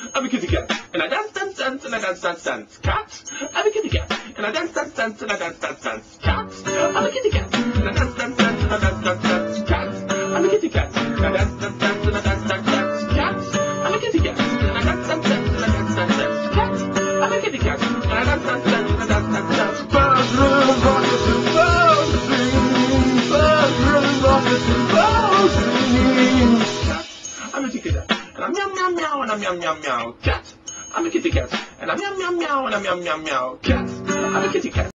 I'm a kitty cat, and I dance, dance, dance, and I dance, dance, dance. Cat, I'm a kitty cat, and I dance, dance, dance, and I dance, dance, dance. Cat, I'm a kitty cat, and I dance, dance, dance, and I dance, dance, dance. Cat, I'm a kitty cat, and I dance, dance, dance, and I dance, dance, dance. Cat, I'm a kitty cat, and I dance, dance, dance, and I dance, dance, dance. Cat, I'm a kitty cat, and I dance, dance, dance, and I dance, dance, dance. Bathroom rockets and bouncing, bathroom rockets and bouncing. Cat, I'm a kitty cat, and I'm meow meow meow, and I'm meow meow meow. Cat, I'm a kitty cat, and I'm meow meow meow, and I'm meow meow meow. Cat, I'm a kitty cat.